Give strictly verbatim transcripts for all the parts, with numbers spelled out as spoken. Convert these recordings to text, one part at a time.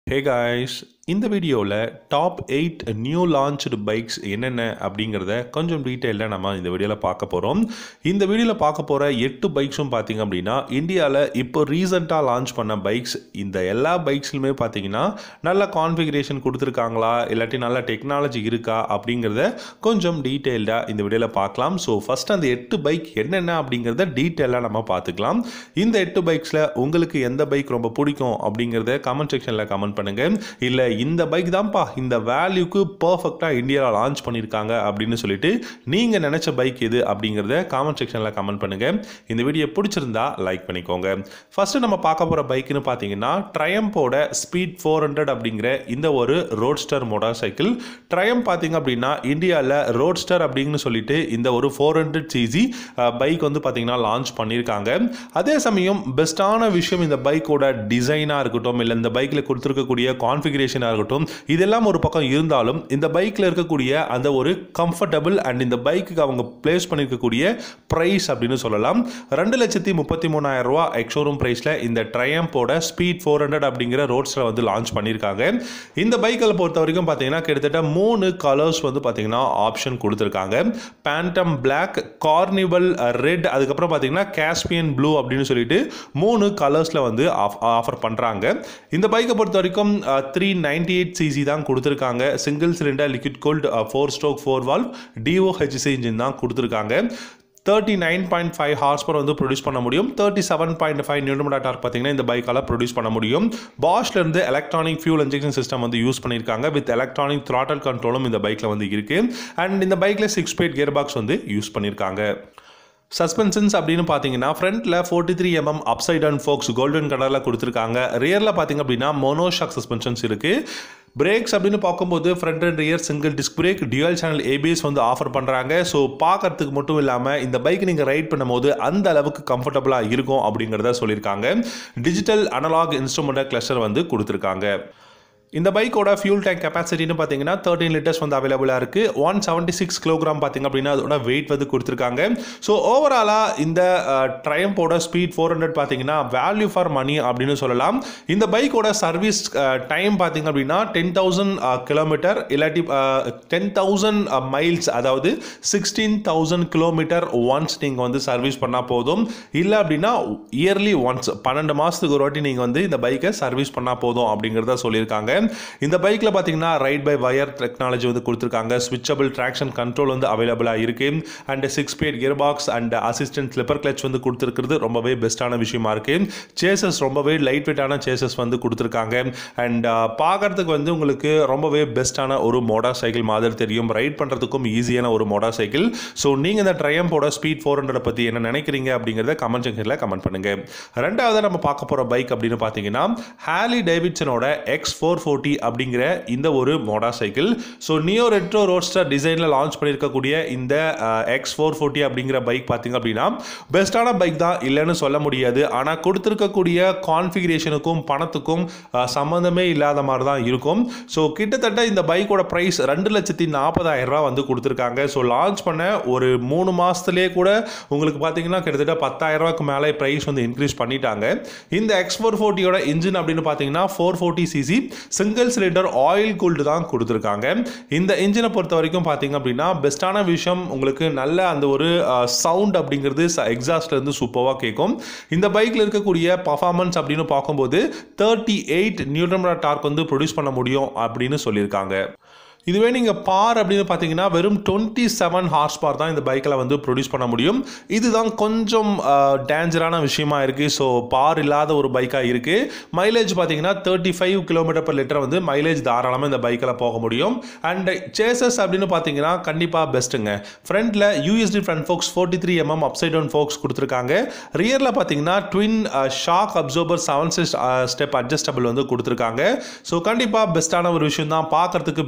Hey guys, இந்த வீடியோவில் top eight new launched bikes என்னென்ன அப்படிங்கிறத கொஞ்சம் டீட்டெயிலாக நம்ம இந்த வீடியோவில் பார்க்க போகிறோம். இந்த வீடியோவில் பார்க்க போகிற எட்டு பைக்ஸும் பார்த்திங்க அப்படின்னா இந்தியாவில் இப்போ ரீசெண்டாக லான்ச் பண்ண பைக்ஸ். இந்த எல்லா பைக்ஸ்லுமே பார்த்திங்கன்னா நல்ல கான்ஃபிகரேஷன் கொடுத்துருக்காங்களா இல்லாட்டி நல்ல டெக்னாலஜி இருக்கா அப்படிங்கிறத கொஞ்சம் டீட்டெயில்டாக இந்த வீடியோவில் பார்க்கலாம். ஸோ ஃபஸ்ட் அந்த எட்டு பைக் என்னென்ன அப்படிங்கிறத டீட்டெயிலாக நம்ம பார்த்துக்கலாம். இந்த எட்டு பைக்ஸில் உங்களுக்கு எந்த பைக் ரொம்ப பிடிக்கும் அப்படிங்கிறத கமெண்ட் செக்ஷனில் கமெண்ட் பண்ணுங்கள். இல்லை இந்த பைக் தான்ப்பா இந்த வேல்யூக்கு பர்ஃபெக்டாக இந்தியாவில் லான்ச் பண்ணியிருக்காங்க அப்படின்னு சொல்லிட்டு நீங்கள் நினச்ச பைக் எது அப்படிங்கிறத காமெண்ட் செக்ஷனில் கமெண்ட் பண்ணுங்கள். இந்த வீடியோ பிடிச்சிருந்தா லைக் பண்ணிக்கோங்க. ஃபஸ்ட்டு நம்ம பார்க்க போகிற பைக்குன்னு பார்த்தீங்கன்னா ட்ரையம்போட ஸ்பீட் ஃபோர் ஹண்ட்ரட் அப்படிங்கிற இந்த ஒரு ரோட்ஸ்டர் மோட்டார் சைக்கிள். ட்ரையம் பார்த்தீங்க அப்படின்னா இந்தியாவில் ரோட்ஸ்டர் அப்படின்னு சொல்லிட்டு இந்த ஒரு ஃபோர் ஹண்ட்ரட் சிசி பைக் வந்து பார்த்தீங்கன்னா லான்ச் பண்ணியிருக்காங்க. அதே சமயம் பெஸ்ட்டான விஷயம் இந்த பைக்கோட டிசைனாக இருக்கட்டும், இல்லை இந்த பைக்கில் கொடுத்துருக்கக்கூடிய கான்ஃபிகரேஷனாக இருக்கட்டும், இதெல்லாம் ஒரு பக்கம் இருந்தாலும் இந்த பைக்கில் இருக்கக்கூடிய அந்த ஒரு கம்ஃபர்டபுள் அண்ட் இந்த பைக்கு அவங்க பிளேஸ் பண்ணியிருக்கக்கூடிய ப்ரைஸ் அப்படின்னு சொல்லலாம். ரெண்டு லட்சத்தி முப்பத்தி மூணாயிரம் ரூபா எக்ஸோரூம் ப்ரைஸில் இந்த ட்ரையம்போட ஸ்பீட் ஃபோர் ஹண்ட்ரட் அப்படிங்கிற ரோட்ஸில் வந்து லான்ச் பண்ணியிருக்காங்க. இந்த பைக்கில் பொறுத்த வரைக்கும் பார்த்தீங்கன்னா கிட்டத்தட்ட மூணு கலர்ஸ் வந்து பார்த்தீங்கன்னா ஆப்ஷன் கொடுத்துருக்காங்க. பேண்டம் பிளாக், கார்னிவல் ரெட், அதுக்கப்புறம் பார்த்தீங்கன்னா காஸ்பியன் ப்ளூ அப்படின்னு சொல்லிட்டு மூணு கலர்ஸில் வந்து ஆஃபர் பண்ணுறாங்க. இந்த பைக்கை பொறுத்த வரைக்கும் த்ரீ நைன்டி எயிட் சிசி தான் கொடுத்துருக்காங்க. Single cylinder liquid cold four stroke four valve DOHC engine தான் கொடுத்துருக்காங்க. Thirty nine point five horse power வந்து ப்ரொடியூஸ் பண்ண முடியும். Thirty seven point five newton torque பார்த்தீங்கன்னா இந்த பைக்கால் ப்ரொடியூஸ் பண்ண முடியும். பாஷ்லேருந்து எலக்ட்ரானிக் ஃபியூல் இன்ஜெக்ஷன் சிஸ்டம் வந்து யூஸ் பண்ணியிருக்காங்க. வித் எலக்ட்ரானிக் த்ராட்டல் கண்ட்ரோலும் இந்த பைக்கில் வந்து இருக்குது. அண்ட் இந்த பைக்கில் சிக்ஸ் ஸ்பீட் கியர் பாக்ஸ் வந்து யூஸ் பண்ணியிருக்காங்க. சஸ்பென்ஷன்ஸ் அப்படின்னு பார்த்தீங்கன்னா ஃப்ரண்ட்டில் forty three MM upside down forks golden கலரில் கொடுத்துருக்காங்க. ரியரில் பார்த்தீங்க அப்படின்னா மோனோஷாக் சஸ்பென்ஷன்ஸ் இருக்குது. பிரேக்ஸ் அப்படின்னு பார்க்கும்போது front and rear single disc brake, dual channel ABS வந்து ஆஃபர் பண்ணுறாங்க. ஸோ பார்க்கறதுக்கு மட்டும் இல்லாமல் இந்த பைக் நீங்கள் ரைட் பண்ணும்போது அந்த அளவுக்கு கம்ஃபர்டபுளாக இருக்கும் அப்படிங்கிறத சொல்லியிருக்காங்க. டிஜிட்டல் அனலாக் இன்ஸ்ட்ருமெண்ட் கிளஸ்டர் வந்து கொடுத்துருக்காங்க. இந்த பைக்கோட ஃபியூல் டேங்க் கெப்பாசிட்டின்னு பார்த்தீங்கன்னா தேர்ட்டின் லிட்டர்ஸ் வந்து அவைலபிளாக இருக்குது. ஒன் செவன்ட்டி சிக்ஸ் கிலோகிராம் பார்த்தீங்க அப்படின்னா அதோட வெயிட் வந்து கொடுத்துருக்காங்க. ஸோ ஓவராலாக இந்த ட்ரையம்போட ஸ்பீட் ஃபோர் ஹண்ட்ரட் பார்த்தீங்கன்னா வேல்யூ ஃபார் மணி அப்படின்னு சொல்லலாம். இந்த பைக்கோட சர்வீஸ் டைம் பார்த்தீங்க அப்படின்னா டென் தௌசண்ட் கிலோமீட்டர் இல்லாட்டி டென் தௌசண்ட் மைல்ஸ், அதாவது சிக்ஸ்டீன் தௌசண்ட் கிலோமீட்டர் ஒன்ஸ் நீங்கள் வந்து சர்வீஸ் பண்ணால் போதும். இல்லை அப்படின்னா இயர்லி ஒன்ஸ் பன்னெண்டு மாதத்துக்கு ஒரு வாட்டி நீங்கள் வந்து இந்த பைக்கை சர்வீஸ் பண்ணால் போதும் அப்படிங்கிறத சொல்லியிருக்காங்க. இந்த பைக்கில் பார்த்தீங்கன்னா ரைட் பை வயர் டெக்னாலஜி வந்து கொடுத்துருக்காங்க. ஸ்விட்சபிள் ட்ராக்ஷன் கண்ட்ரோல் வந்து அவைலபிளாக இருக்கு. And six speed gear box and assistant slipper clutch வந்து கொடுத்துருக்கிறது ரொம்பவே பெஸ்ட்டான விஷயமா இருக்கு. சேசஸ் ரொம்பவே லைட் வெயிட்டான சேசஸ் வந்து கொடுத்துருக்காங்க. அண்ட் பார்க்கறதுக்கு வந்து உங்களுக்கு ரொம்பவே பெஸ்ட்டான ஒரு மோட்டார் சைக்கிள் மாதிரி தெரியும். ரைட் பண்ணுறதுக்கும் ஈஸியான ஒரு மோட்டார் சைக்கிள். ஸோ நீங்கள் இந்த ட்ரையம்போட ஸ்பீட் ஃபோர் ஹண்ட்ரட் பற்றி என்ன நினைக்கிறீங்க அப்படிங்கிறத கமெண்ட் செக்ஷனில் கமெண்ட் பண்ணுங்க. ரெண்டாவது நம்ம பார்க்க போகிற பைக் அப்படின்னு பார்த்தீங்கன்னா ஹார்லி டேவிட்சனோட எக்ஸ் ஃபோர் ஃபோர்ட்டி அப்படிங்கிற இந்த ஒரு motorcycle. So neo retro roadster டிசைனில் லான்ச் பண்ணியிருக்கக்கூடிய இந்த எக்ஸ் ஃபோர் ஃபோர்ட்டி அப்படிங்கிற பைக் பார்த்தீங்க அப்படின்னா பெஸ்ட்டான பைக் தான் இல்லைன்னு சொல்ல முடியாது. ஆனால் கொடுத்துருக்கக்கூடிய கான்ஃபிகரேஷனுக்கும் பணத்துக்கும் சம்மந்தமே இல்லாத மாதிரி தான் இருக்கும். ஸோ கிட்டத்தட்ட இந்த பைக்கோட ப்ரைஸ் ரெண்டு லட்சத்தி நாற்பதாயிரம் ரூபா வந்து கொடுத்துருக்காங்க. ஸோ லான்ச் பண்ண ஒரு மூணு மாதத்துலேயே கூட உங்களுக்கு பார்த்தீங்கன்னா கிட்டத்தட்ட பத்தாயிரம் ரூபாய்க்கு மேலே ப்ரைஸ் வந்து இன்க்ரீஸ் பண்ணிட்டாங்க. இந்த எக்ஸ் ஃபோர் ஃபோர்ட்டியோட இன்ஜின் அப்படின்னு பார்த்தீங்கன்னா four forty CC single cylinder oil cooled தான் கொடுத்துருக்காங்க. இந்த இன்ஜினை பொறுத்த வரைக்கும் பார்த்தீங்க அப்படின்னா பெஸ்ட்டான விஷயம் உங்களுக்கு நல்ல அந்த ஒரு சவுண்ட் அப்படிங்கிறது எக்ஸாஸ்ட்ல இருந்து சூப்பராக கேட்கும். இந்த பைக்கில் இருக்கக்கூடிய பர்ஃபார்மன்ஸ் அப்படின்னு பார்க்கும்போது தேர்ட்டி எயிட் நியூட்டன் டார்க் வந்து ப்ரொடியூஸ் பண்ண முடியும் அப்படின்னு சொல்லியிருக்காங்க. இதுவே நீங்கள் பார் அப்படின்னு பார்த்தீங்கன்னா வெறும் டுவெண்ட்டி செவன் ஹார்ஸ் பவர் தான் இந்த பைக்கில் வந்து ப்ரொடியூஸ் பண்ண முடியும். இதுதான் கொஞ்சம் டேஞ்சரான விஷயமா இருக்குது. ஸோ பார் இல்லாத ஒரு பைக்காக இருக்குது. மைலேஜ் பார்த்தீங்கன்னா thirty five kilometre per litre வந்து மைலேஜ் தாராளமாக இந்த பைக்கில் போக முடியும். அண்ட் சேசஸ் அப்படின்னு பார்த்தீங்கன்னா கண்டிப்பாக பெஸ்ட்டுங்க. ஃப்ரண்ட்டில் USD front forks forty three MM upside down forks கொடுத்துருக்காங்க. ரியரில் பார்த்தீங்கன்னா twin shock absorber seven step adjustable வந்து கொடுத்துருக்காங்க. ஸோ கண்டிப்பாக பெஸ்ட்டான ஒரு விஷயம் தான். பார்க்கறதுக்கு பியூட்டிஃபுல்லாக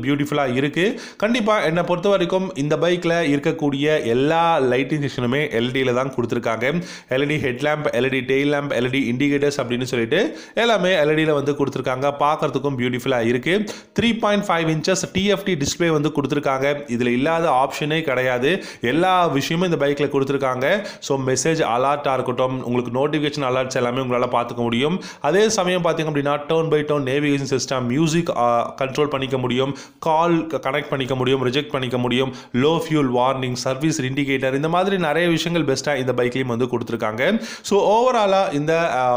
பியூட்டிஃபுல்லாக இருக்குது. கண்டிப்பாக என்னை பொறுத்த வரைக்கும் இந்த பைக்கில் இருக்கக்கூடிய எல்லா லைட்டிங் செக்ஷனுமே எல்இடியில் தான் கொடுத்துருக்காங்க. LED headlamp, LED tail lamp, LED indicators அப்படின்னு சொல்லிட்டு எல்லாமே எல்இடியில் வந்து கொடுத்துருக்காங்க. பார்க்கறதுக்கும் பியூட்டிஃபுல்லாக இருக்குது. Three point five inches TFT display வந்து கொடுத்துருக்காங்க. இதில் இல்லாத ஆப்ஷனே கிடையாது. எல்லா விஷயமும் இந்த பைக்கில் கொடுத்துருக்காங்க. ஸோ மெசேஜ் அலர்ட்டாக இருக்கட்டும், உங்களுக்கு நோட்டிஃபிகேஷன் அலர்ட்ஸ் எல்லாமே உங்களால் பார்த்துக்க முடியும். அதே சமயம் பார்த்தீங்க அப்படின்னா turn by turn navigation system, music control பண்ணிக்க முடியும், கால் கனெக்ட் பண்ணிக்க முடியும், ரிஜெக்ட் பண்ணிக்க முடியும், low fuel warning, service indicator, இந்த மாதிரி நிறைய விஷயங்கள் பெஸ்ட்டாக இந்த பைக்லையும் வந்து கொடுத்துருக்காங்க. ஸோ ஓவராலாக இந்த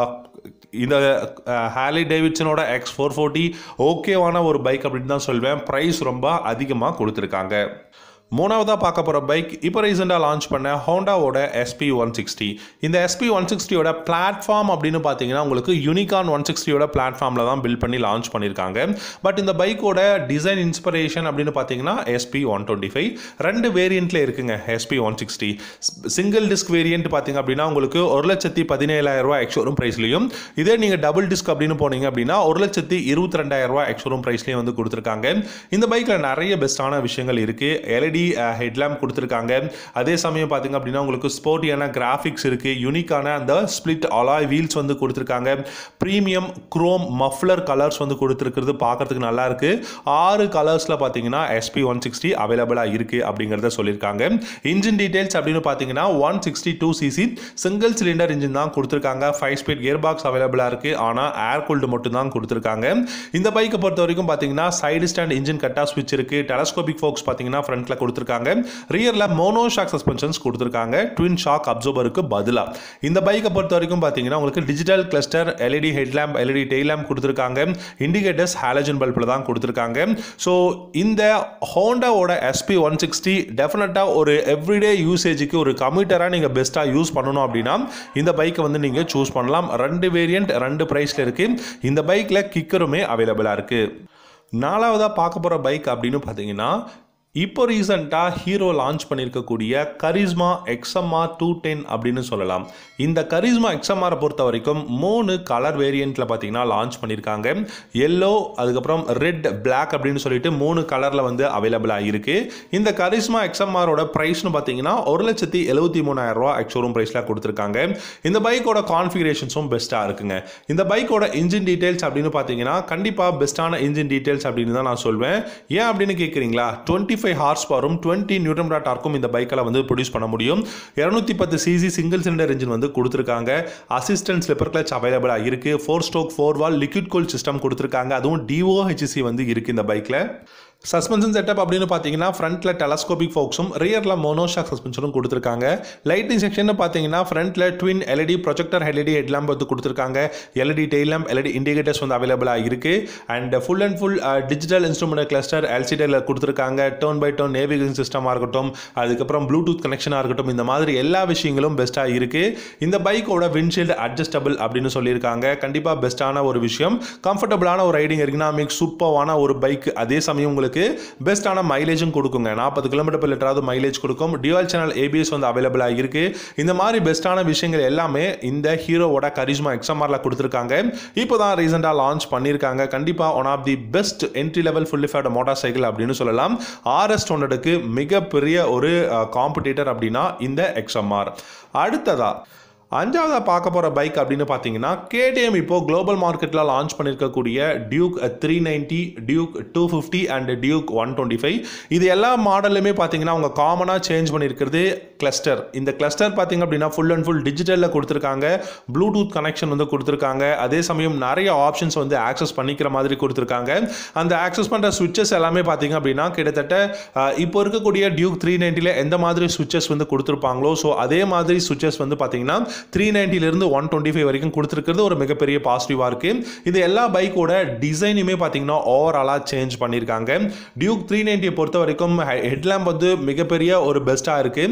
இந்த ஹார்லி டேவிட்சனோட எக்ஸ் ஃபோர் ஃபோர்ட்டி ஓகேவான ஒரு பைக் அப்படின்னு தான் சொல்வேன். ப்ரைஸ் ரொம்ப அதிகமாக கொடுத்துருக்காங்க. மூணாவதாக பார்க்க போகிற பைக் இப்போ ரீசெண்டாக லான்ச் பண்ண ஹோண்டாவோட எஸ்பி ஒன் சிக்ஸ்டி. இந்த எஸ்பி ஒன் சிக்ஸ்டியோட பிளாட்ஃபார்ம் அப்படின்னு பார்த்தீங்கன்னா உங்களுக்கு யூனிகான் ஒன் சிக்ஸ்டியோட பிளாட்ஃபார்மில் தான் பில்ட் பண்ணி லான்ச் பண்ணியிருக்காங்க. பட் இந்த பைக்கோட டிசைன் இன்ஸ்பிரேஷன் அப்படின்னு பார்த்தீங்கன்னா எஸ்பி ஒன் டுவெண்ட்டி ஃபைவ் ரெண்டு வேரியண்ட்டில் இருக்குங்க. SP one sixty single disc variant பார்த்தீங்க அப்படின்னா உங்களுக்கு ஒரு லட்சத்தி பதினேழாயிரம் ரூபாய் எக்ஸ்ஷோரூம் ப்ரைஸ்லையும், இதே நீங்கள் டபுள் டிஸ்க் அப்படின்னு போனீங்க அப்படின்னா ஒரு லட்சத்தி இருபத்தி ரெண்டாயிரம் ரூபாய் எக்ஸ்ஷோரூம் ப்ரைஸ்லையும் வந்து கொடுத்துருக்காங்க. இந்த பைக்கில் நிறைய பெஸ்ட்டான விஷயங்கள் இருக்குது. எல்இடி ஹெட்லாம்ப் கொடுத்துருக்காங்க. அதே சமயம் பார்த்தீங்க அப்படின்னா உங்களுக்கு ஸ்போர்ட்டியான கிராஃபிக்ஸ் இருக்கு. யூனிக்கான அந்த ஸ்பிளிட் அலாய் வீல்ஸ் வந்து கொடுத்துருக்காங்க. பிரீமியம் குரோம் மஃப்லர் கலர்ஸ் வந்து கொடுத்துருக்கிறது பார்க்கறதுக்கு நல்லா இருக்கு. ஆறு கலர்ஸ்ல பார்த்தீங்கன்னா எஸ்பி ஒன் சிக்ஸ்டி அவைலபிளாக இருக்கு அப்படிங்கிறத சொல்லியிருக்காங்க. இன்ஜின் டீடைல்ஸ் அப்படின்னு பார்த்தீங்கன்னா one sixty two CC single cylinder engine தான் கொடுத்துருக்காங்க. ஃபைவ் ஸ்பீட் கியர் பாக்ஸ் அவைலபிளாக இருக்கு. ஆனால் ஏர் கூல்டு மட்டும் தான் கொடுத்துருக்காங்க. இந்த பைக்கை பொறுத்த வரைக்கும் பார்த்தீங்கன்னா சைடு ஸ்டாண்ட் இன்ஜின் கட்டா ஸ்விட்ச் இருக்கு. டெலஸ்கோபிக் ஃபோக்ஸ் பார்த்தீங்கன்னா ஃப்ரண்ட்ல கொடுத்துருக்காங்க. ரியர்ல மோனோ ஷாக் சஸ்பென்ஷன்ஸ் கொடுத்துருக்காங்க. ட்வின் ஷாக் அப்சர்வருக்கு பதிலா இந்த பைக்கை பொறுத்த வரைக்கும் பார்த்தீங்கன்னா உங்களுக்கு digital cluster, LED headlamp, LED tail lamp கொடுத்துருக்காங்க. இண்டிகேட்டர்ஸ் ஹாலஜன் பல்பில் தான் கொடுத்துருக்காங்க. ஸோ இந்த ஹோண்டாவோட எஸ்பி ஒன் சிக்ஸ்டி டெஃபினட்டாக ஒரு எவ்ரிடே யூசேஜுக்கு ஒரு கம்யூட்டராக நீங்கள் பெஸ்ட்டாக யூஸ் பண்ணணும் அப்படின்னா இந்த பைக்கை வந்து நீங்கள் சூஸ் பண்ணலாம். ரெண்டு வேரியண்ட் ரெண்டு ப்ரைஸில் இருக்கு. இந்த பைக்கில் கிக்கருமே அவைலபிளாக இருக்கு. நாலாவதாக பார்க்க போகிற பைக் அப்படின்னு பார்த்தீங்கன்னா இப்போ ரீசெண்டாக ஹீரோ லான்ச் பண்ணியிருக்கக்கூடிய கரிஸ்மா எக்ஸ்எம்ஆர் டூ டென் அப்படின்னு சொல்லலாம். இந்த கரிஸ்மா எக்ஸ்எம்ஆரை பொறுத்த வரைக்கும் மூணு கலர் வேரியண்ட்டில் பார்த்தீங்கன்னா லான்ச் பண்ணியிருக்காங்க. எல்லோ, அதுக்கப்புறம் ரெட், பிளாக் அப்படின்னு சொல்லிட்டு மூணு கலரில் வந்து அவைலபிளாக இருக்குது. இந்த கரிஸ்மா எக்ஸ்எம்ஆரோட ப்ரைஸ்னு பார்த்தீங்கன்னா ஒரு லட்சத்தி எழுபத்தி மூணாயிரம் ரூபா எக்ஸ்ஷோரூம் ப்ரைஸில் கொடுத்துருக்காங்க. இந்த பைக்கோட கான்ஃபிகரேஷன்ஸும் பெஸ்ட்டாக இருக்குங்க. இந்த பைக்கோட இன்ஜின் டீடைல்ஸ் அப்படின்னு பார்த்தீங்கன்னா கண்டிப்பாக பெஸ்ட்டான இன்ஜின் டீடைல்ஸ் அப்படின்னு தான் நான் சொல்வேன். ஏன் அப்படின்னு கேட்குறீங்களா? டுவெண்ட்டி ஃபைவ் ஹார்ஸ் பவரும் டுவெண்ட்டி நியூட்டன் மீட்டர் டார்க்கும் இந்த பைக்கில் வந்து ப்ரொடியூஸ் பண்ண முடியும். இருநூத்தி பத்து சிசி சிங்கிள் சிலிண்டர் இன்ஜின் வந்து கொடுத்துருக்காங்க. அசிஸ்டன்ட் ஸ்லிப்பர் கிளச் அவைலபிளாக இருக்கு. Four stroke four valve liquid cool system கொடுத்துருக்காங்க. அதுவும் டிஓஹெச்சி வந்து இருக்கு இந்த பைக்கில். சஸ்பென்ஷன் செட்டப் அப்படின்னு பார்த்தீங்கன்னா ஃப்ரண்ட்ல டெலஸ்கோபிக் ஃபோக்ஸும் ரியரில் மோனோஷாக் சஸ்பென்ஷனும் கொடுத்துருக்காங்க. லைட்டிங் செக்ஷன் பார்த்தீங்கன்னா ஃப்ரண்ட்ல twin LED projector LED headlamp வந்து கொடுத்துருக்காங்க. LED tail lamp, LED indicators வந்து அவைலபிளாக இருக்கு. And full and full digital instrument cluster எல்சிடியில் கொடுத்துருக்காங்க. டர்ன் பை டர்ன் நேவிகேஷன் சிஸ்டமாக இருக்கட்டும், அதுக்கப்புறம் ப்ளூடூத் கனெக்ஷனாக இருக்கட்டும், இந்த மாதிரி எல்லா விஷயங்களும் பெஸ்ட்டாக இருக்கு. இந்த பைக்கோட விண்ட்ஷீல்டு அட்ஜஸ்டபிள் அப்படின்னு சொல்லியிருக்காங்க. கண்டிப்பாக பெஸ்ட்டான ஒரு விஷயம். கம்ஃபர்டபுளான ஒரு ரைடிங் எர்கனாமிக் சூப்பரான ஒரு பைக். அதே சமயம் உங்களுக்கு பெஸ்டான மைலேஜும் கொடுக்குங்க. நாற்பது கிலோமீட்டர் per லிட்டராவது மைலேஜ் கொடுக்கும். டியூவல் சேனல் ஏபிஎஸ் வந்து அவைலபிளாக இருக்கு. இந்த மாதிரி பெஸ்டான விஷயங்கள் எல்லாமே இந்த ஹீரோவோட கரிஸ்மா எக்ஸ்எம்ஆர்ல கொடுத்துருக்காங்க. இப்போ தான் ரீசெண்டாக லான்ச் பண்ணியிருக்காங்க. கண்டிப்பாக one of the best entry level fully faired motorcycle அப்படின்னு சொல்லலாம். ஆர்எஸ் ஹண்ட்ரடுக்கு மிகப்பெரிய ஒரு காம்படிட்டர் அப்படின்னா இந்த எக்ஸ்எம்ஆர். அடுத்ததா அஞ்சாவதாக பார்க்க போகிற பைக் அப்படின்னு பார்த்தீங்கன்னா கேடிஎம் இப்போ குளோபல் மார்க்கெட்டில் லான்ச் பண்ணியிருக்கக்கூடிய Duke three ninety, Duke two fifty and Duke one twenty five இது எல்லா மாடலுமே பார்த்தீங்கன்னா அவங்க காமனாக சேஞ்ச் பண்ணியிருக்கிறது கிளஸ்டர். இந்த கிளஸ்டர் பார்த்தீங்க அப்படின்னா ஃபுல் அண்ட் ஃபுல் டிஜிட்டலில் கொடுத்துருக்காங்க. ப்ளூடூத் கனெக்ஷன் வந்து கொடுத்துருக்காங்க. அதே சமயம் நிறைய ஆப்ஷன்ஸ் வந்து ஆக்சஸ் பண்ணிக்கிற மாதிரி கொடுத்துருக்காங்க. அந்த ஆக்சஸ் பண்ணுற சுவிட்சஸ் எல்லாமே பார்த்தீங்க அப்படின்னா கிட்டத்தட்ட இப்போ இருக்கக்கூடிய டியூக் த்ரீ நைன்ட்டியில் எந்த மாதிரி சுவிட்சஸ் வந்து கொடுத்துருப்பாங்களோ ஸோ அதே மாதிரி சுவிட்சஸ் வந்து பார்த்தீங்கன்னா த்ரீ நைன்ட்டிலிருந்து ஒன் டுவெண்ட்டி ஃபைவ் வரைக்கும் கொடுத்துருக்கிறது ஒரு மிகப்பெரிய பாசிட்டிவாக இருக்குது. இது எல்லா பைக்கோட டிசைனுமே பார்த்தீங்கன்னா ஓவராலாக சேஞ்ச் பண்ணியிருக்காங்க. டியூக் த்ரீ நைன்ட்டியை பொறுத்த வரைக்கும் ஹெட்லாம்ப் வந்து மிகப்பெரிய ஒரு பெஸ்ட்டாக இருக்குது.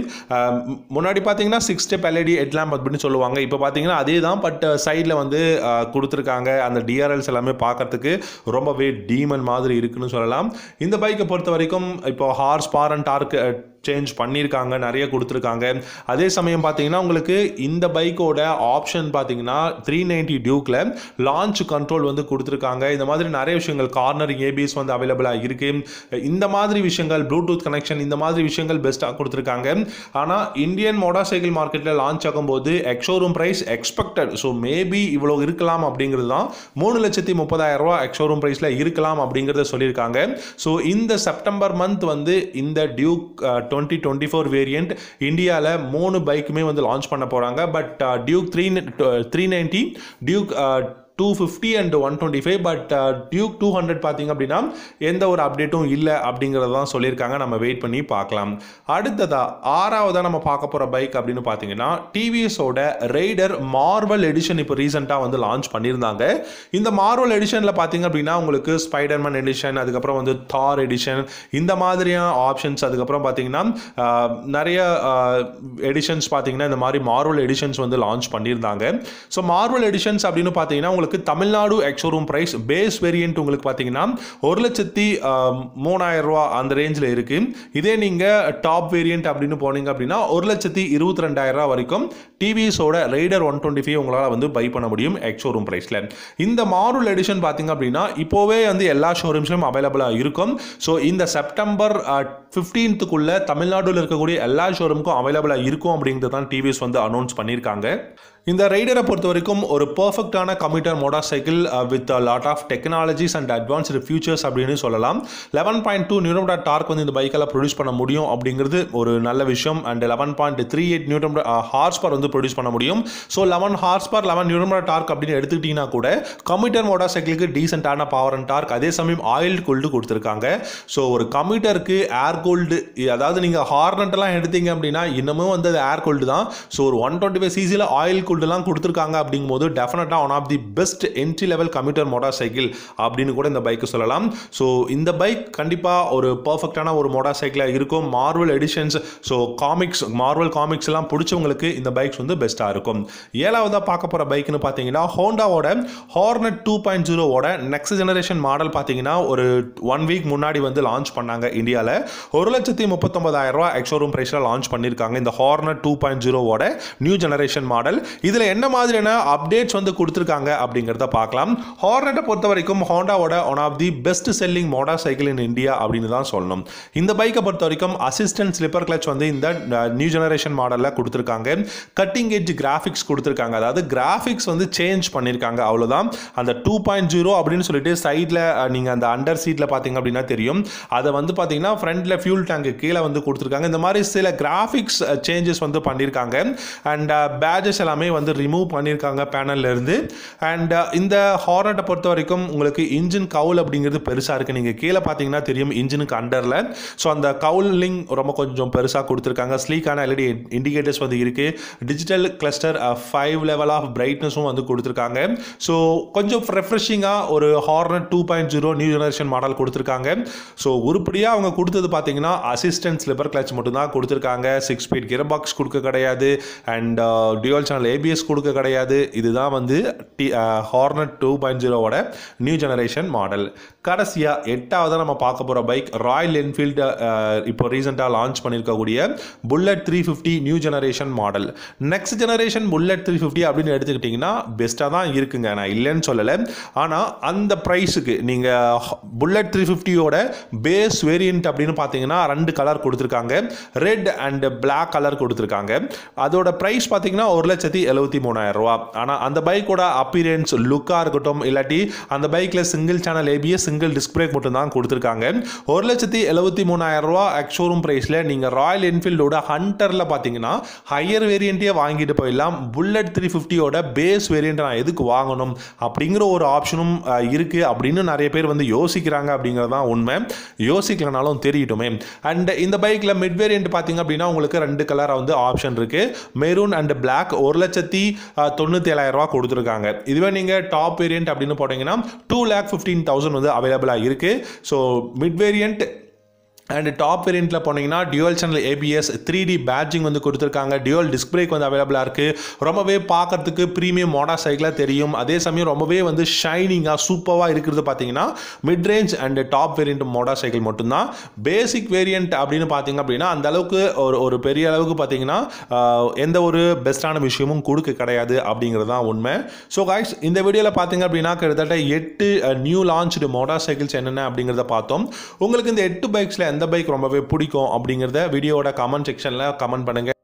முன்னாடி பார்த்தீங்கன்னா சிக்ஸ் ஸ்டெப் எல்இடி ஹெட்லாம்ப் அப்படின்னு சொல்லுவாங்க. இப்போ பார்த்தீங்கன்னா அதே தான், பட் சைடில் வந்து கொடுத்துருக்காங்க. அந்த டிஆர்எல்ஸ் எல்லாமே பார்க்கறதுக்கு ரொம்பவே டீமன் மாதிரி இருக்குன்னு சொல்லலாம். இந்த பைக்கை பொறுத்த வரைக்கும் இப்போ horse power and torque change பண்ணியிருக்காங்க, நிறைய கொடுத்துருக்காங்க. அதே சமயம் பார்த்தீங்கன்னா உங்களுக்கு இந்த பைக்கோட ஆப்ஷன் பார்த்தீங்கன்னா த்ரீ நைன்டி டியூக்கில் லான்ச் கண்ட்ரோல் வந்து கொடுத்துருக்காங்க. இந்த மாதிரி நிறைய விஷயங்கள், கார்னரிங் ஏபிஎஸ் வந்து அவைலபிளாக இருக்குது. இந்த மாதிரி விஷயங்கள், ப்ளூடூத் கனெக்ஷன், இந்த மாதிரி விஷயங்கள் பெஸ்ட்டாக கொடுத்துருக்காங்க. ஆனால் இந்தியன் மோட்டார் சைக்கிள் மார்க்கெட்டில் லான்ச் ஆகும்போது ex showroom price expected, so maybe இவ்வளோ இருக்கலாம் அப்படிங்கிறது தான். மூணு லட்சத்தி முப்பதாயிரம் ரூபா எக்ஸோரூம் ப்ரைஸில் இருக்கலாம் அப்படிங்கிறத சொல்லியிருக்காங்க. ஸோ இந்த செப்டம்பர் மந்த் வந்து இந்த Duke twenty twenty four variant இந்தியாவில் மூணு பைக்குமே வந்து லான்ச் பண்ண போகிறாங்க. But Duke three three ninety, Duke two fifty and one twenty five, but Duke two hundred பார்த்தீங்க அப்படின்னா எந்த ஒரு அப்டேட்டும் இல்லை அப்படிங்கிறத தான் சொல்லியிருக்காங்க. நம்ம வெயிட் பண்ணி பார்க்கலாம். அடுத்ததாக ஆறாவதாக நம்ம பார்க்க போகிற பைக் அப்படின்னு பார்த்தீங்கன்னா டிவிஎஸோட ரைடர் மார்வல் எடிஷன் இப்போ ரீசெண்டாக வந்து லான்ச் பண்ணியிருந்தாங்க. இந்த மார்வல் எடிஷனில் பார்த்தீங்க அப்படின்னா உங்களுக்கு ஸ்பைடர்மேன் எடிஷன், அதுக்கப்புறம் வந்து தார் எடிஷன், இந்த மாதிரியான ஆப்ஷன்ஸ், அதுக்கப்புறம் பார்த்தீங்கன்னா நிறைய எடிஷன்ஸ் பார்த்தீங்கன்னா இந்த மாதிரி மார்வல் எடிஷன்ஸ் வந்து லான்ச் பண்ணியிருந்தாங்க. ஸோ மார்வல் எடிஷன்ஸ் அப்படின்னு பார்த்தீங்கன்னா உங்களுக்கு Tamil Nadu ex showroom price base variant உங்களுக்கு பார்த்தீங்கன்னா ஒரு லட்சத்தி மூணாயிரம் ரூபா அந்த ரேஞ்சில் இருக்கு. இதே நீங்க டாப் வேரியன்ட் அப்படின்னு போனீங்க அப்படின்னா ஒரு லட்சத்தி இருபத்தி ரெண்டாயிரம் ரூபா வரைக்கும் டிவிஎஸோட ரைடர் ஒன் டுவெண்ட்டி ஃபைவ் உங்களால் வந்து பை பண்ண முடியும் எக்ஸோரூம் பிரைஸ்ல. இந்த மார்வல் எடிஷன் பார்த்தீங்க அப்படின்னா இப்போவே வந்து எல்லா ஷோரூம்ஸ்லையும் அவைலபிளாக இருக்கும். ஸோ இந்த செப்டம்பர் ஃபிஃப்டீன்த்துக்குள்ள தமிழ்நாட்டில் இருக்கக்கூடிய எல்லா ஷோரூமுக்கும் அவைலபிளாக இருக்கும் அப்படிங்கிறது தான் டிவிஎஸ் வந்து அனௌன்ஸ் பண்ணியிருக்காங்க. இந்த ரைடரை பொறுத்த வரைக்கும் ஒரு பர்ஃபெக்டான commuter motorcycle with lot of technologies and advanced futures அப்படின்னு சொல்லலாம். Eleven point two newton torque வந்து இந்த பைக்கெல்லாம் ப்ரொடியூஸ் பண்ண முடியும் அப்படிங்கிறது ஒரு நல்ல விஷயம். And eleven point three eight newton horse power வந்து ப்ரொடியூஸ் பண்ண முடியும். So eleven horse power eleven newton torque அப்படின்னு எடுத்துக்கிட்டீங்கன்னா கூட கம்யூட்டர் மோட்டார் சைக்கிளுக்கு டீசென்டான பவர் அண்ட் டார்க், அதே சமயம் ஆயில் கூல்டு கொடுத்துருக்காங்க. ஸோ ஒரு கம்யூட்டருக்கு ஏர் கூல்டு, அதாவது நீங்கள் ஹார்னட்டெல்லாம் எடுத்தீங்க அப்படின்னா இன்னமும் வந்து அது ஏர் கூல்டு தான். ஸோ ஒரு ஒன் டுவெண்ட்டி ஃபைவ் சிசியில் ஆயில் கூல்டுலாம் கொடுத்துருக்காங்க அப்படிங்கும்போது டெஃபினட்டா one of the best entry level commuter motorcycle அப்படின்னு கூட இந்த பைக்கு சொல்லலாம். ஸோ இந்த பைக் கண்டிப்பாக ஒரு பர்ஃபெக்டான ஒரு மோட்டார் சைக்கிளாக இருக்கும். Marvel editions, so comics, Marvel comics எல்லாம் பிடிச்சவங்களுக்கு இந்த பைக்ஸ் வந்து பெஸ்ட்டாக இருக்கும். ஏழாவதாக பார்க்க போகிற பைக்னு பார்த்தீங்கன்னா ஹோண்டாவோட ஹார்னட் டூ பாயிண்ட் ஜீரோவோட நெக்ஸ்ட் ஜெனரேஷன் மாடல் பார்த்தீங்கன்னா ஒரு ஒன் வீக் முன்னாடி வந்து லான்ச் பண்ணாங்க இந்தியாவில். ஒரு லட்சத்தி முப்பத்தொன்பதாயிரம் ரூபா எக்ஸோரூம் பிரைஸில் லான்ச் பண்ணியிருக்காங்க இந்த ஹார்னட் டூ பாயிண்ட் ஜீரோவோட நியூ ஜெனரேஷன் மாடல். இதில் என்ன மாதிரியான அப்டேட்ஸ் வந்து கொடுத்துருக்காங்க அப்படிங்கிறத பார்க்கலாம். ஹார்னட்டை பொறுத்த வரைக்கும் ஹோண்டாவோட one of the best selling motorcycle in India அப்படின்னு தான் சொல்லணும். இந்த பைக்கை பொறுத்த வரைக்கும் அசிஸ்டன்ட் ஸ்லிப்பர் கிளச் வந்து இந்த நியூ ஜெனரேஷன் மாடலில் கொடுத்துருக்காங்க. கட்டிங் எட்ஜ் கிராஃபிக்ஸ் கொடுத்துருக்காங்க, அதாவது கிராஃபிக்ஸ் வந்து சேஞ்ச் பண்ணியிருக்காங்க, அவ்வளோதான். அந்த டூ பாயிண்ட் ஜீரோ அப்படின்னு சொல்லிட்டு சைடில் நீங்கள் அந்த அண்டர் சீட்டில் பார்த்தீங்க அப்படின்னா தெரியும். அதை வந்து பார்த்தீங்கன்னா ஃப்ரண்ட்டில் ஃபியூல் டேங்க் கீழே வந்து கொடுத்துருக்காங்க. இந்த மாதிரி சில கிராஃபிக்ஸ் சேஞ்சஸ் வந்து பண்ணியிருக்காங்க. அண்ட் பேஜஸ் எல்லாமே வந்து ரிமூவ் பண்ணியிருக்காங்க பேனல்ல இருந்து. அண்ட் இந்த ஹார்னட்டை பொறுத்த வரைக்கும் உங்களுக்கு இன்ஜின் கவுல் அப்படிங்கிறது பெருசாக இருக்குது. நீங்கள் கீழே பார்த்தீங்கன்னா தெரியும் இன்ஜினுக்கு அண்டரில். ஸோ அந்த கவுலிங் ரொம்ப கொஞ்சம் பெருசாக கொடுத்துருக்காங்க. ஸ்லீக்கான எல்இடி இண்டிகேட்டர்ஸ் வந்து இருக்குது. Digital cluster five level of பிரைட்னஸும் வந்து கொடுத்துருக்காங்க. ஸோ கொஞ்சம் ரெஃப்ரெஷிங்காக ஒரு Hornet two point zero new generation model கொடுத்துருக்காங்க. ஸோ உருப்படியாக அவங்க கொடுத்தது பார்த்தீங்கன்னா அசிஸ்டன்ட் ஸ்லிப்பர் கிளச் மட்டும்தான் கொடுத்துருக்காங்க. சிக்ஸ் ஸ்பீட் கியர் பாக்ஸ் கொடுக்க கிடையாது. அண்ட் டியூவல் சேனல் ஏபிஎஸ் கொடுக்க கிடையாது. இதுதான் வந்து ஹார்னட் டூ பாயிண்ட் ஜீரோவோட நியூ ஜெனரேஷன் மாடல். கடைசியாக எட்டாவது நம்ம பார்க்க போகிற பைக் ராயல் என்ஃபீல்டு இப்போ ரீசெண்டாக லான்ச் பண்ணியிருக்கக்கூடிய Bullet three fifty new generation model. Next generation Bullet three fifty அப்படின்னு எடுத்துக்கிட்டிங்கன்னா பெஸ்ட்டாக தான் இருக்குங்க, நான் இல்லைன்னு சொல்லலை. ஆனால் அந்த ப்ரைஸுக்கு நீங்கள் புல்லட் த்ரீ ஃபிஃப்டியோட பேஸ் வேரியன்ட் அப்படின்னு பார்த்தீங்கன்னா ரெண்டு கலர் கொடுத்துருக்காங்க, ரெட் அண்ட் பிளாக் கலர் கொடுத்துருக்காங்க. அதோட ப்ரைஸ் பார்த்தீங்கன்னா ஒரு லட்சத்தி எழுபத்தி மூணாயிரம் ரூபா. ஆனால் அந்த பைக்கோட அப்பியரன்ஸ் லுக்காக இருக்கட்டும், இல்லாட்டி அந்த பைக்கில் single channel ABS single disc brake மட்டும் தான் கொடுத்துருக்காங்க. ஒரு லட்சத்தி எழுபத்தி மூணாயிரம் ரூபா எக்ஸோரூம் பிரைஸில் நீங்கள் ராயல் என்ஃபீல்டோட ஹண்டரில் பார்த்தீங்கன்னா ஹையர் வேரியண்ட்டே வாங்கிட்டு போயிடலாம். புல்லட் த்ரீ ஃபிஃப்டியோட பேஸ் வேரியண்ட் நான் எதுக்கு வாங்கணும் அப்படிங்கிற ஒரு ஆப்ஷனும் இருக்குது அப்படின்னு நிறைய பேர் வந்து யோசிக்கிறாங்க அப்படிங்கிறது தான் உண்மை. யோசிக்கலனாலும் தெரியட்டுமே. அண்ட் இந்த பைக்கில் மிட் வேரியண்ட் பார்த்தீங்க அப்படின்னா உங்களுக்கு ரெண்டு கலர் வந்து ஆப்ஷன் இருக்குது, மெரூன் அண்ட் பிளாக். ஒரு லட்சத்தி தொண்ணூற்றி ஏழாயிரம் ரூபா கொடுத்துருக்காங்க. இதுவே நீங்கள் டாப் வேரியண்ட் அப்படின்னு போட்டிங்கன்னா டூ லேக் ஃபிஃப்டீன் தௌசண்ட் வந்து அவைலபிளாக இருக்குது. So mid variant and top வேரியண்ட்டில் போனீங்கன்னா dual channel ABS three D badging வந்து கொடுத்துருக்காங்க. டியூவல் டிஸ்க் பிரேக் வந்து அவைலபிளாக இருக்குது. ரொம்பவே பார்க்கறதுக்கு ப்ரீமியம் மோட்டார் சைக்கிளாக தெரியும். அதே சமயம் ரொம்பவே வந்து ஷைனிங்காக சூப்பராக இருக்கிறது பார்த்தீங்கன்னா mid range and top variant motorcycle மட்டும்தான். பேசிக் வேரியண்ட் அப்படின்னு பார்த்தீங்க அப்படின்னா அந்த அளவுக்கு ஒரு ஒரு பெரிய அளவுக்கு பார்த்தீங்கன்னா எந்த ஒரு பெஸ்ட்டான விஷயமும் கொடுக்க கிடையாது அப்படிங்கிறது தான் உண்மை. ஸோ கைஸ், இந்த வீடியோவில் பார்த்தீங்க அப்படின்னா கிட்டத்தட்ட எட்டு நியூ லான்ச்டு மோட்டார் சைக்கிள்ஸ் என்னென்ன அப்படிங்கிறத பார்த்தோம். உங்களுக்கு இந்த எட்டு பைக்ஸில் எந்த பைக் ரொம்பவே பிடிக்கும் அப்படிங்கிறத வீடியோவோட கமெண்ட் செக்ஷனில் கமெண்ட் பண்ணுங்கள்.